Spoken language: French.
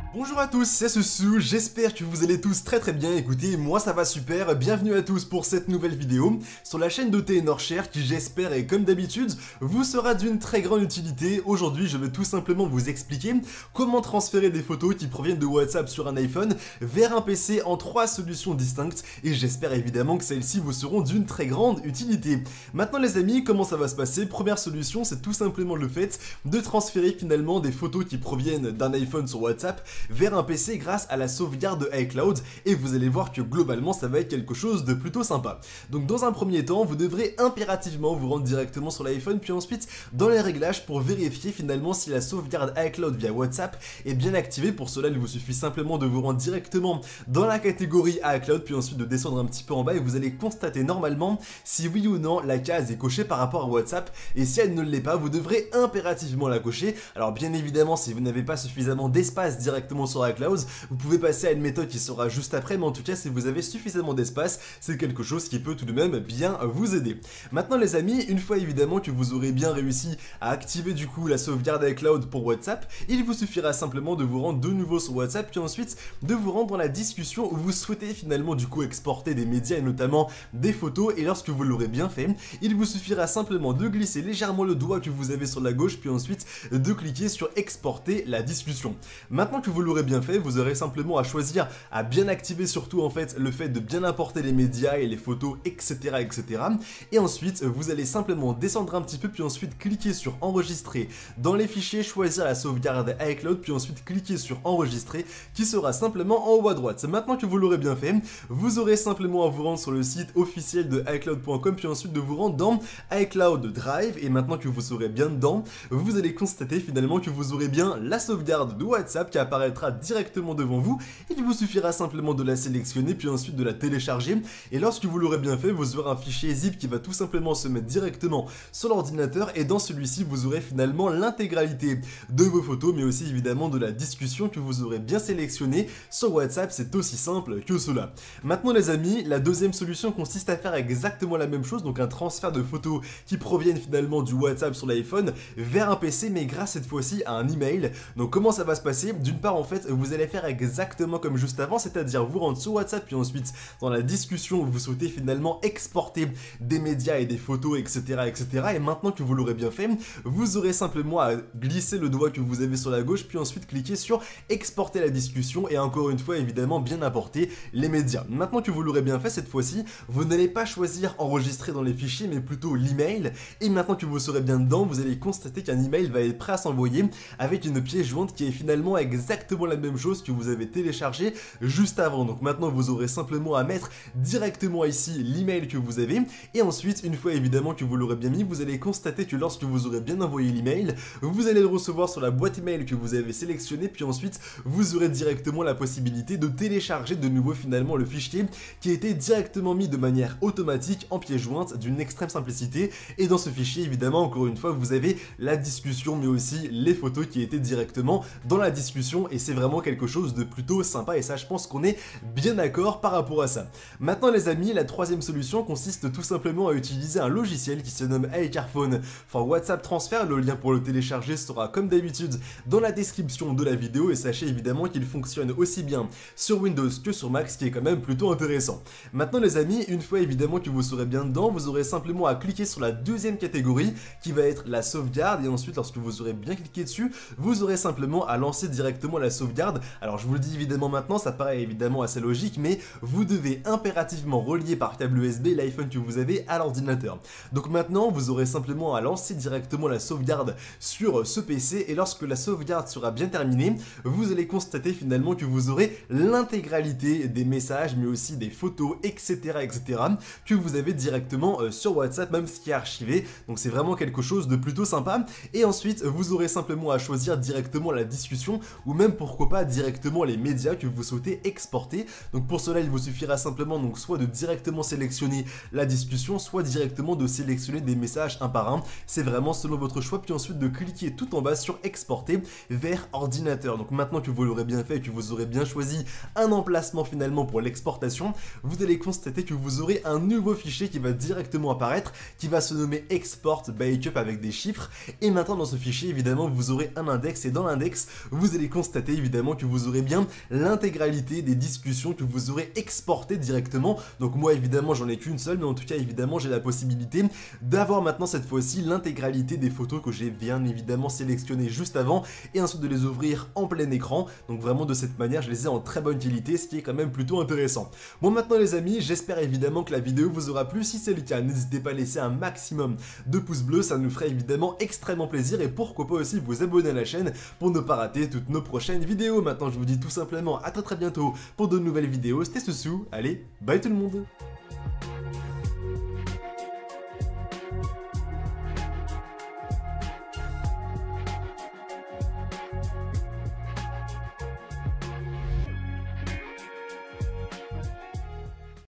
Bonjour à tous, c'est Susu, j'espère que vous allez tous très bien. Écoutez, moi ça va super, bienvenue à tous pour cette nouvelle vidéo sur la chaîne de TNorShare qui, j'espère, et comme d'habitude, vous sera d'une très grande utilité. Aujourd'hui, je vais tout simplement vous expliquer comment transférer des photos qui proviennent de WhatsApp sur un iPhone vers un PC en 3 solutions distinctes, et j'espère évidemment que celles-ci vous seront d'une très grande utilité. Maintenant les amis, comment ça va se passer? Première solution, c'est tout simplement le fait de transférer finalement des photos qui proviennent d'un iPhone sur WhatsApp vers un PC grâce à la sauvegarde de iCloud, et vous allez voir que globalement ça va être quelque chose de plutôt sympa. Donc dans un premier temps, vous devrez impérativement vous rendre directement sur l'iPhone, puis ensuite dans les réglages pour vérifier finalement si la sauvegarde iCloud via WhatsApp est bien activée. Pour cela, il vous suffit simplement de vous rendre directement dans la catégorie iCloud, puis ensuite de descendre un petit peu en bas, et vous allez constater normalement si oui ou non la case est cochée par rapport à WhatsApp, et si elle ne l'est pas, vous devrez impérativement la cocher. Alors bien évidemment, si vous n'avez pas suffisamment d'espace directement sur iCloud, vous pouvez passer à une méthode qui sera juste après, mais en tout cas si vous avez suffisamment d'espace, c'est quelque chose qui peut tout de même bien vous aider. Maintenant les amis, une fois évidemment que vous aurez bien réussi à activer du coup la sauvegarde iCloud pour WhatsApp, il vous suffira simplement de vous rendre de nouveau sur WhatsApp, puis ensuite de vous rendre dans la discussion où vous souhaitez finalement du coup exporter des médias et notamment des photos, et lorsque vous l'aurez bien fait, il vous suffira simplement de glisser légèrement le doigt que vous avez sur la gauche, puis ensuite de cliquer sur exporter la discussion. Maintenant que vous l'aurez bien fait, vous aurez simplement à choisir à bien activer surtout en fait le fait de bien importer les médias et les photos, etc. Et ensuite vous allez simplement descendre un petit peu, puis ensuite cliquer sur enregistrer dans les fichiers, choisir la sauvegarde iCloud, puis ensuite cliquer sur enregistrer qui sera simplement en haut à droite. Maintenant que vous l'aurez bien fait, vous aurez simplement à vous rendre sur le site officiel de iCloud.com, puis ensuite de vous rendre dans iCloud Drive, et maintenant que vous serez bien dedans, vous allez constater finalement que vous aurez bien la sauvegarde de WhatsApp qui apparaîtra directement devant vous. Il vous suffira simplement de la sélectionner, puis ensuite de la télécharger, et lorsque vous l'aurez bien fait, vous aurez un fichier zip qui va tout simplement se mettre directement sur l'ordinateur, et dans celui-ci vous aurez finalement l'intégralité de vos photos, mais aussi évidemment de la discussion que vous aurez bien sélectionnée sur WhatsApp. C'est aussi simple que cela. Maintenant les amis, la deuxième solution consiste à faire exactement la même chose, donc un transfert de photos qui proviennent finalement du WhatsApp sur l'iPhone vers un PC, mais grâce cette fois-ci à un email. Donc comment ça va se passer? D'une part en fait, vous allez faire exactement comme juste avant, c'est-à-dire vous rendre sur WhatsApp, puis ensuite dans la discussion où vous souhaitez finalement exporter des médias et des photos, etc. Et maintenant que vous l'aurez bien fait, vous aurez simplement à glisser le doigt que vous avez sur la gauche, puis ensuite cliquer sur exporter la discussion, et encore une fois évidemment bien apporter les médias. Maintenant que vous l'aurez bien fait, cette fois-ci vous n'allez pas choisir enregistrer dans les fichiers, mais plutôt l'email, et maintenant que vous serez bien dedans, vous allez constater qu'un email va être prêt à s'envoyer avec une pièce jointe qui est finalement exactement la même chose que vous avez téléchargé juste avant. Donc maintenant vous aurez simplement à mettre directement ici l'email que vous avez, et ensuite une fois évidemment que vous l'aurez bien mis, vous allez constater que lorsque vous aurez bien envoyé l'email, vous allez le recevoir sur la boîte email que vous avez sélectionnée, puis ensuite vous aurez directement la possibilité de télécharger de nouveau finalement le fichier qui a été directement mis de manière automatique en pièce jointe d'une extrême simplicité. Et dans ce fichier évidemment encore une fois vous avez la discussion, mais aussi les photos qui étaient directement dans la discussion, et c'est vraiment quelque chose de plutôt sympa, et ça je pense qu'on est bien d'accord par rapport à ça. Maintenant les amis, la troisième solution consiste tout simplement à utiliser un logiciel qui se nomme iCarphone for WhatsApp Transfer. Le lien pour le télécharger sera comme d'habitude dans la description de la vidéo, et sachez évidemment qu'il fonctionne aussi bien sur Windows que sur Mac, ce qui est quand même plutôt intéressant. Maintenant les amis, une fois évidemment que vous serez bien dedans, vous aurez simplement à cliquer sur la deuxième catégorie qui va être la sauvegarde, et ensuite lorsque vous aurez bien cliqué dessus, vous aurez simplement à lancer directement la sauvegarde. Alors je vous le dis évidemment maintenant, ça paraît évidemment assez logique, mais vous devez impérativement relier par câble USB l'iPhone que vous avez à l'ordinateur. Donc maintenant vous aurez simplement à lancer directement la sauvegarde sur ce PC, et lorsque la sauvegarde sera bien terminée, vous allez constater finalement que vous aurez l'intégralité des messages, mais aussi des photos, etc. que vous avez directement sur WhatsApp, même ce qui est archivé. Donc c'est vraiment quelque chose de plutôt sympa. Et ensuite vous aurez simplement à choisir directement la discussion, ou même pourquoi pas directement les médias que vous souhaitez exporter. Donc pour cela il vous suffira simplement donc soit de directement sélectionner la discussion, soit directement de sélectionner des messages un par un, c'est vraiment selon votre choix, puis ensuite de cliquer tout en bas sur exporter vers ordinateur. Donc maintenant que vous l'aurez bien fait et que vous aurez bien choisi un emplacement finalement pour l'exportation, vous allez constater que vous aurez un nouveau fichier qui va directement apparaître, qui va se nommer export backup avec des chiffres. Et maintenant dans ce fichier évidemment vous aurez un index, et dans l'index vous allez constater constater évidemment que vous aurez bien l'intégralité des discussions que vous aurez exportées directement. Donc moi évidemment j'en ai qu'une seule, mais en tout cas évidemment j'ai la possibilité d'avoir maintenant cette fois-ci l'intégralité des photos que j'ai bien évidemment sélectionnées juste avant et ensuite de les ouvrir en plein écran. Donc vraiment de cette manière je les ai en très bonne qualité, ce qui est quand même plutôt intéressant. Bon maintenant les amis, j'espère évidemment que la vidéo vous aura plu. Si c'est le cas, n'hésitez pas à laisser un maximum de pouces bleus, ça nous ferait évidemment extrêmement plaisir, et pourquoi pas aussi vous abonner à la chaîne pour ne pas rater toutes nos prochaines vidéos. Maintenant je vous dis tout simplement à très bientôt pour de nouvelles vidéos. C'était Soussou, allez, bye tout le monde.